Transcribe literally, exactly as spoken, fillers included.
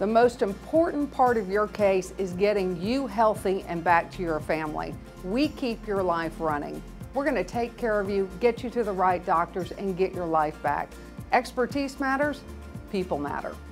The most important part of your case is getting you healthy and back to your family. We keep your life running. We're going to take care of you, get you to the right doctors, and get your life back. Expertise matters, people matter.